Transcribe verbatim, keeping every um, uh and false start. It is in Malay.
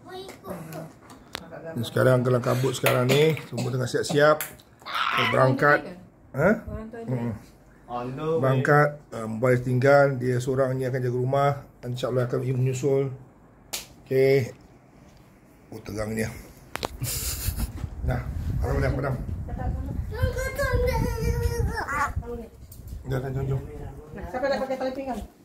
Dan sekarang kelam kabut sekarang ni semua tengah siap-siap berangkat. Ha? Hmm. Berangkat, uh, mobile tinggal, dia seorang ni akan jaga rumah. InsyaAllah akan menyusul. Okey. Oh, tegang dia. Nah, padam padam padam. Dah, dah, jom, jom. Siapa nak pakai tali pinggang?